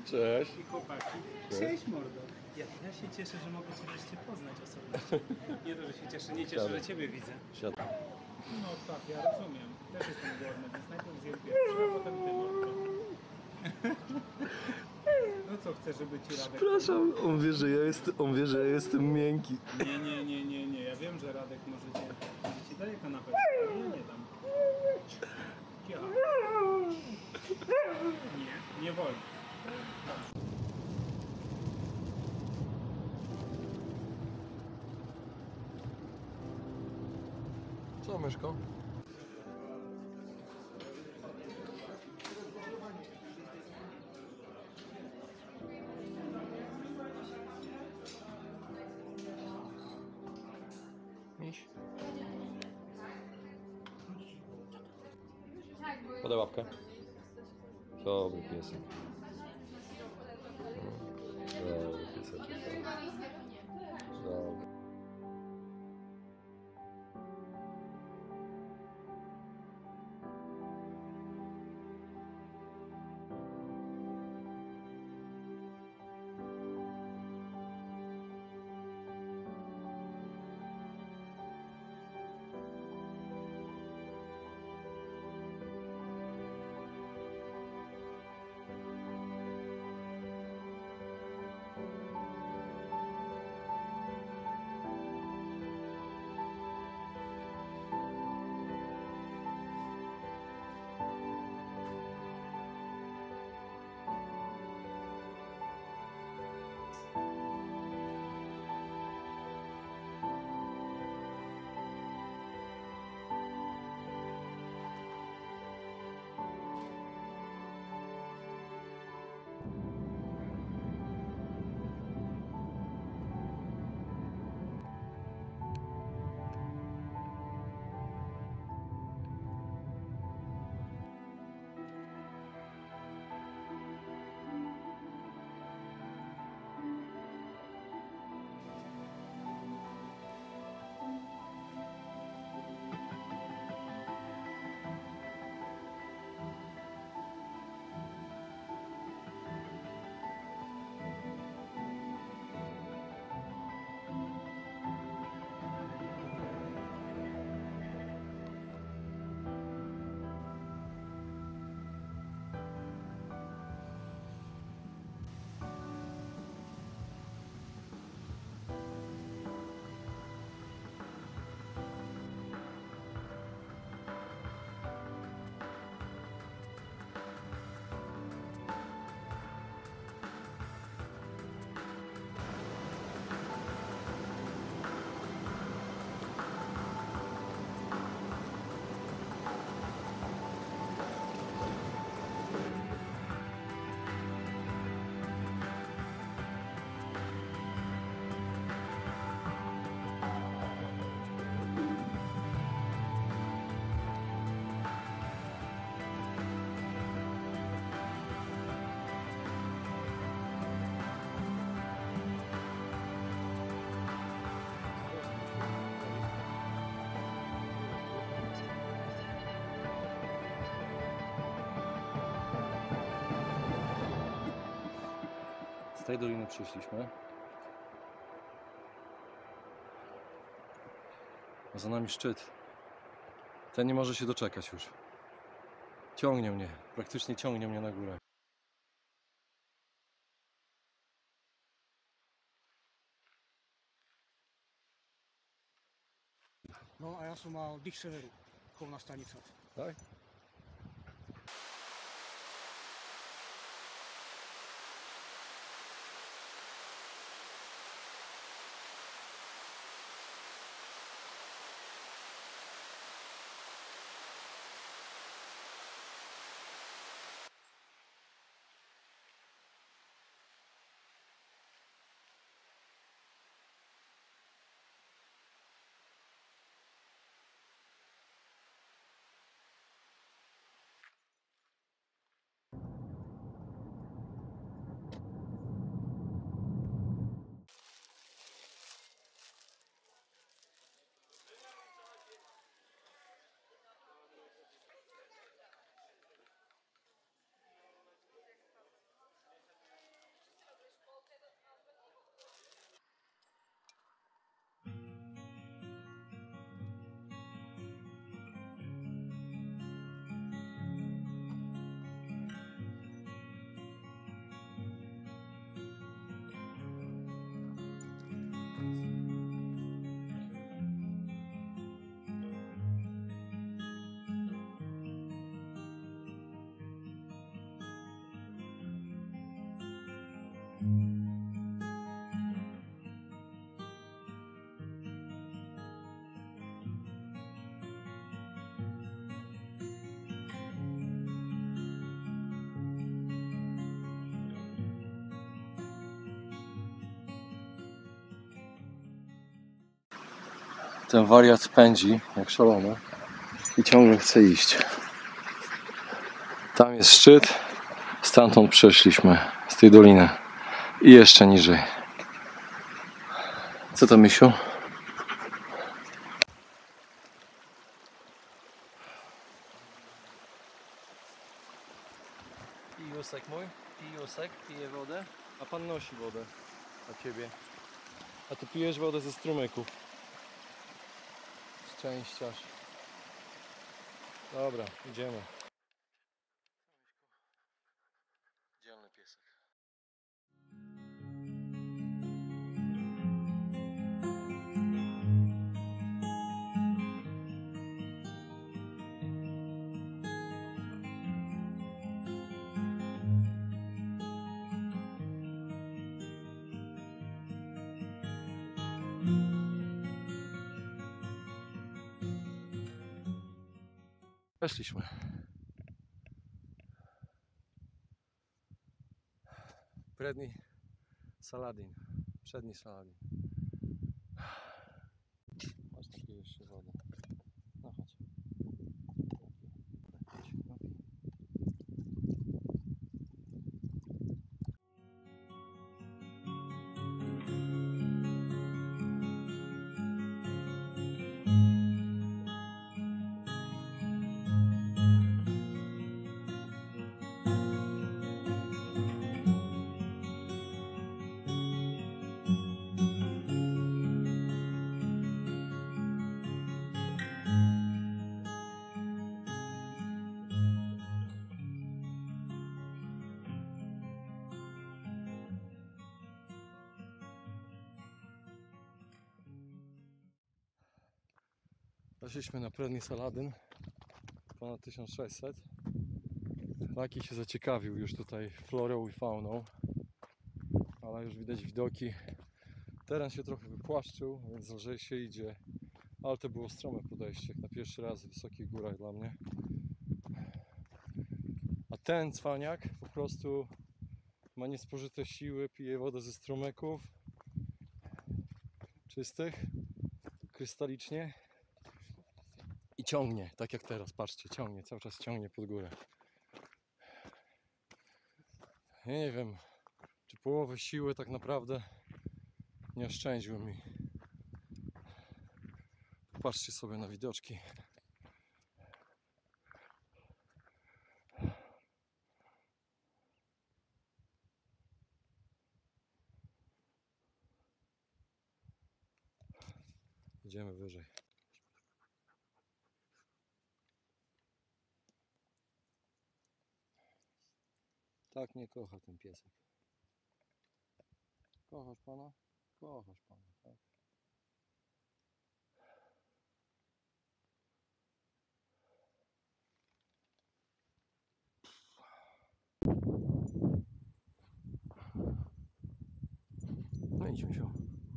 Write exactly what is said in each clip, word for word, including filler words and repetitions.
Cześć. I chłopaki. Cześć. Cześć mordo. Ja, ja się cieszę, że mogę Cię wreszcie poznać osobiście. Nie to, że się cieszę, nie cieszę, Siadaj. że Ciebie widzę. Siadaj. No tak, ja rozumiem. Też jestem głodny, więc najpierw zjem pierwszy, a potem Ty mordo. No co chcesz, żeby Ci Radek... Przepraszam, on wie, że ja jestem, on wie, że ja jestem miękki. Nie, nie, nie, nie, nie. Ja wiem, że Radek może Cię... Może Ci daje kanapę, ale ja nie dam. Ja. Nie, nie wolno. Co, myszko? Miś. Podaj łapkę. Dobry piesek. Dobry pieseczek. Dobry. Z tej doliny przyszliśmy. A za nami szczyt. Ten nie może się doczekać już. Ciągnie mnie, praktycznie ciągnie mnie na górę. No, a ja som mal dých severu, chovná stanica. Tak? Ten wariat pędzi jak szalony i ciągle chce iść. Tam jest szczyt, stamtąd przeszliśmy, z tej doliny i jeszcze niżej. Co to, misiu? Pijusek mój, pijusek, pije wodę, a pan nosi wodę dla ciebie. A ty pijesz wodę ze strumyków. Szczęściarz. Dobra, idziemy. Dzielny piesek. Weszliśmy. Predni Saladin. Przedni Saladin. Masz takie jeszcze wodę. No chodź. Chodź, napij. Weszliśmy na Predni Saladin, ponad tysiąc sześćset. Laki się zaciekawił już tutaj florą i fauną, ale już widać widoki. Teren się trochę wypłaszczył, więc lżej się idzie, ale to było strome podejście, jak na pierwszy raz w wysokich górach dla mnie. A ten cwaniak po prostu ma niespożyte siły, pije wodę ze strumyków czystych, krystalicznie. I ciągnie, tak jak teraz, patrzcie, ciągnie, cały czas ciągnie pod górę. Ja nie wiem, czy połowę siły tak naprawdę nie oszczędził mi. Patrzcie sobie na widoczki. Idziemy wyżej. Tak nie kocha ten piesek. Kochasz pana? Kochasz pana, tak? No idźmy się.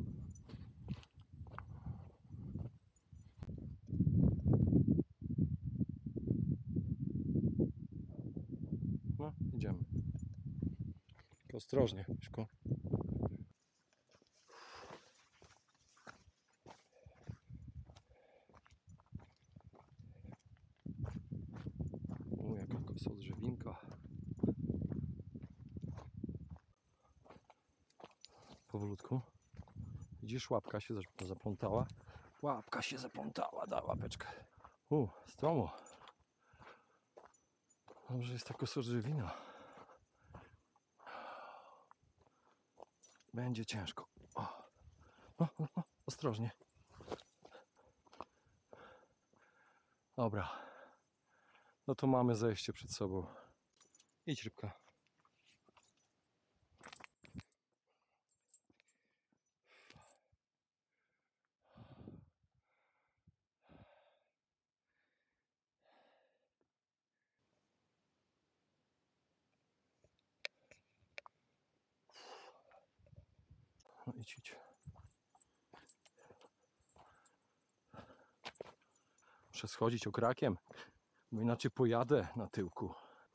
No, idziemy. Tylko ostrożnie, Miszko. O, jaka kosodrzewinka. Powolutku. Widzisz, łapka się zaplątała. Łapka się zaplątała, da łapeczkę. U, stromo. Dobrze jest ta kosodrzewina. Będzie ciężko. O. O, o, o, ostrożnie. Dobra. No to mamy zejście przed sobą. Idź, rybka. No idź, idź. Muszę schodzić okrakiem, bo inaczej pojadę na tyłku.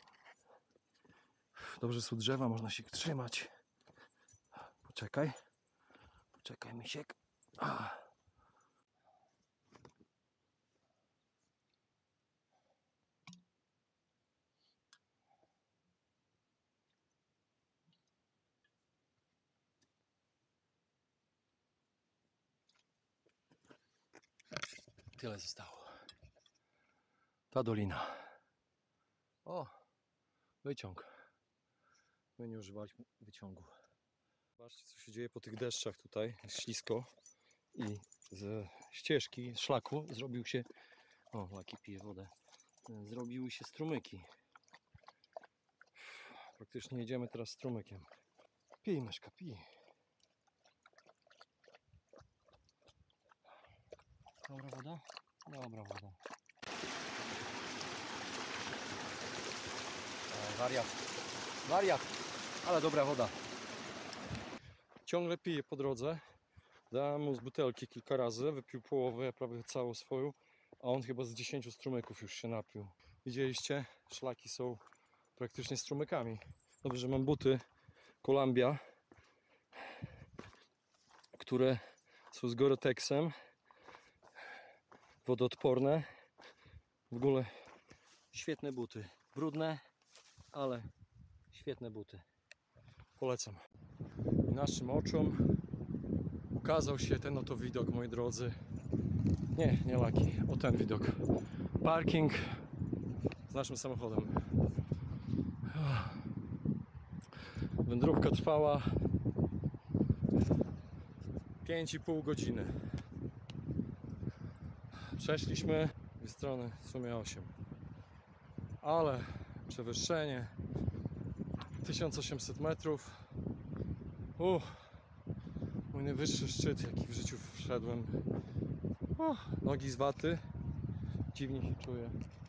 Dobrze są drzewa, można się trzymać. Poczekaj. Poczekaj, misiek. tyle zostało. Ta dolina. O, wyciąg. My nie używaliśmy wyciągu. Zobaczcie, co się dzieje po tych deszczach tutaj. Jest ślisko i z ścieżki, z szlaku zrobił się... O, Laki pije wodę. Zrobiły się strumyki. Praktycznie jedziemy teraz strumykiem. Pij, myszka, pij. Dobra woda? Dobra woda. O, wariat. Wariat. Ale dobra woda. Ciągle pije po drodze. Dałem mu z butelki kilka razy. Wypił połowę, ja prawie całą swoją. A on chyba z dziesięciu strumyków już się napił. Widzieliście? Szlaki są praktycznie strumykami. Dobrze, że mam buty Columbia, które są z Gore-Texem, wodoodporne. W ogóle świetne buty. Brudne, ale świetne buty. Polecam. I naszym oczom ukazał się ten oto widok, moi drodzy. Nie, nie Laki, o ten widok. Parking z naszym samochodem. Wędrówka trwała pięć i pół godziny. Przeszliśmy dwie strony, w sumie osiem. Ale przewyższenie tysiąc osiemset metrów. Uff, mój najwyższy szczyt, jaki w życiu wszedłem. Uff, nogi z waty. Dziwnie się czuję.